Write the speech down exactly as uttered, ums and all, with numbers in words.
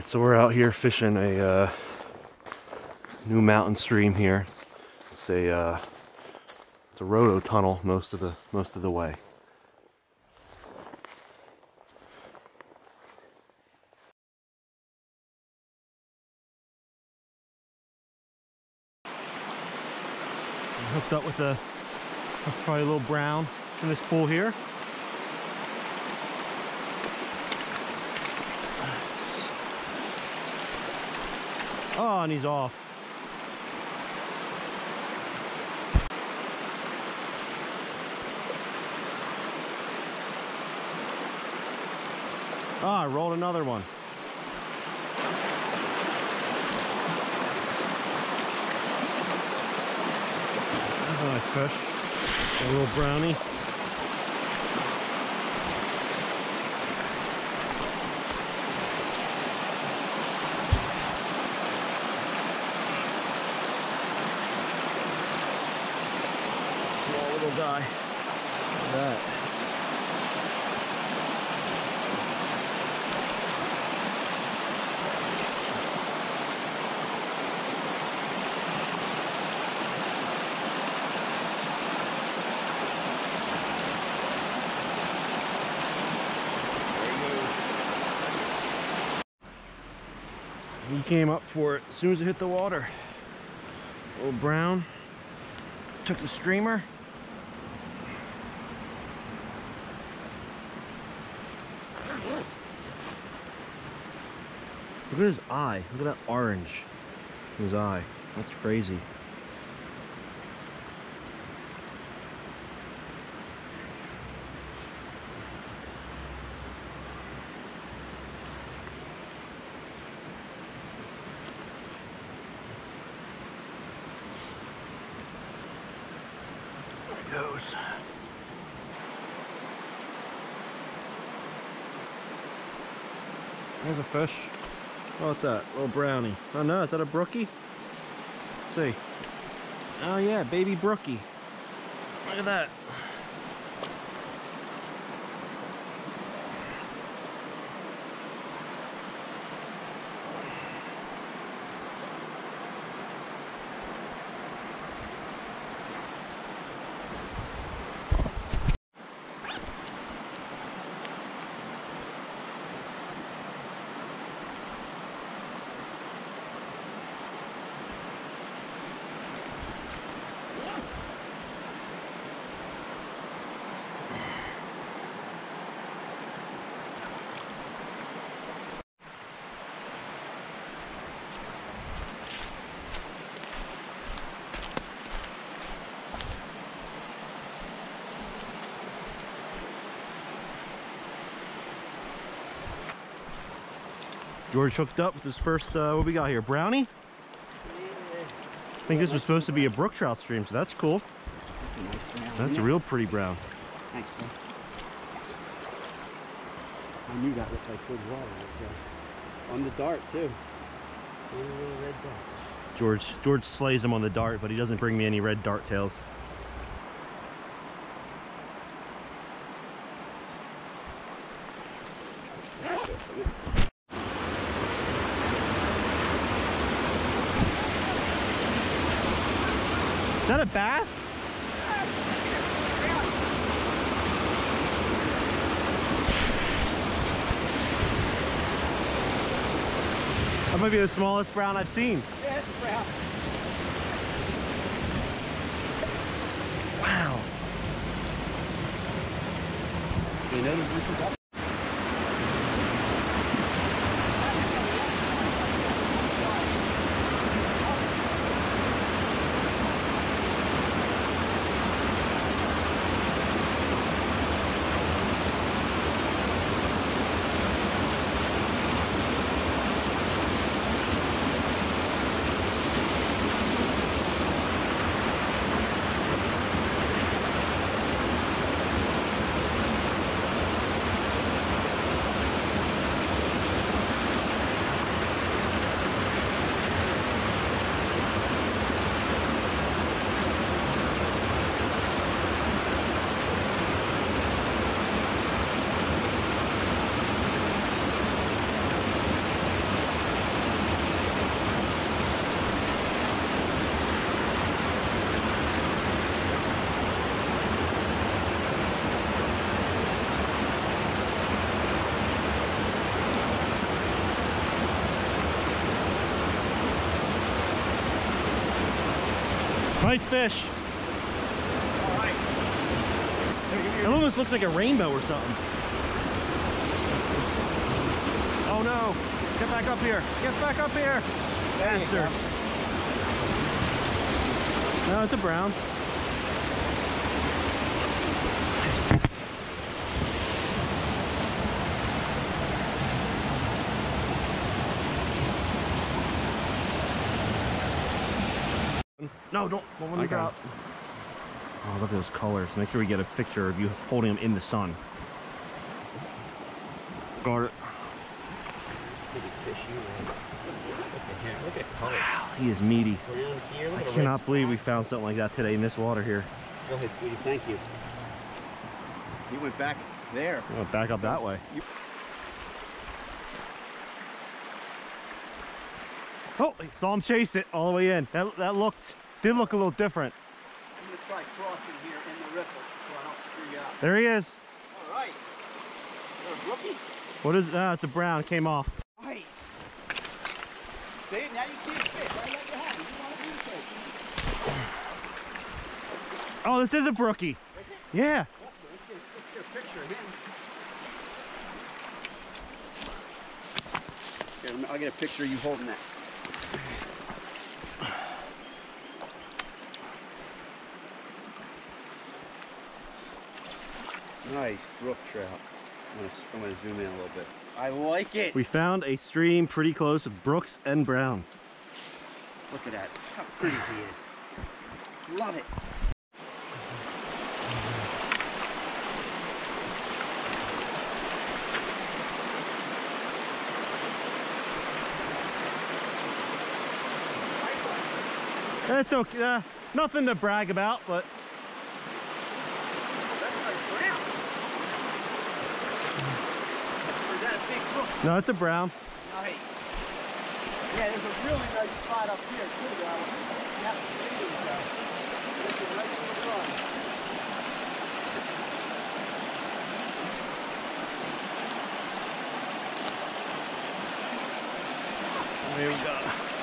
So we're out here fishing a uh, new mountain stream here. It's a uh, it's a roto tunnel most of the most of the way. I'm hooked up with a probably a little brown in this pool here. Oh, and he's off. Ah, I rolled another one. That's a nice fish. A little brownie. Little guy. Look at that. He came up for it as soon as it hit the water. Little brown. Took the streamer. Look at his eye. Look at that orange in his eye. That's crazy. There he goes. There's a fish. How about that? Little brownie. Oh no, is that a brookie? Let's see. Oh yeah, baby brookie. Look at that. George hooked up with his first, uh, what we got here, brownie? I think this was supposed to be a brook trout stream, so that's cool. That's a nice brown. That's a real pretty brown. Thanks, bro. I knew that looked like good water right there. On the dart, too. A little red dart. George, George slays him on the dart, but he doesn't bring me any red dart tails. Is that a bass? That might be the smallest brown I've seen. Yeah, it's a brown. Wow. You know, this is up. Nice fish. All right. It almost looks like a rainbow or something. Oh no! Get back up here! Get back up here! Bastard! No, it's a brown. No, don't. don't let me drop. Oh, look at those colors. Make sure we get a picture of you holding them in the sun. Got it. Look at fish you Look at him. Look at color. Wow, he is meaty. Brown here. Look I at the cannot red believe we spots. found something like that today in this water here. Go ahead, Sweetie. Thank you. You went back there. I'm gonna back up that way. You Oh, saw him chase it all the way in. That, that looked, did look a little different. I'm going to try crossing here in the riffle so I don't screw you up. There he is. All right. Is that a brookie? What is, ah, it's a brown, came off. Nice. See, now you can't fish. I let you have it. You want to do fish. Oh, this is a brookie. Is it? Yeah. Awesome. Let's get, let's get a picture of him. Here, I'll get a picture of you holding that. Nice brook trout. I'm gonna, I'm gonna zoom in a little bit. I like it. We found a stream pretty close with brooks and browns. Look at that. How pretty he is. Love it. It's okay. Uh, nothing to brag about, but no, it's a brown. Nice. Yeah, there's a really nice spot up here too, though. You have to see it, though. It's a nice little run. There we go.